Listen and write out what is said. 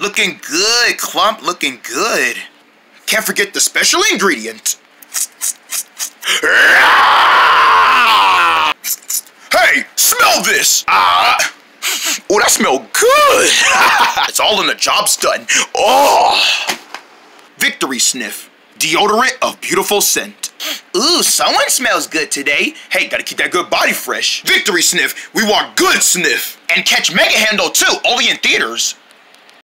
looking good. Clump looking good. Can't forget the special ingredient. Hey, smell this! Oh, that smells good! It's all in the job's done. Oh! Victory Sniff Deodorant of beautiful scent. Ooh, someone smells good today. Hey, gotta keep that good body fresh. Victory Sniff, we want good sniff. And catch Mega Handel too, only in theaters.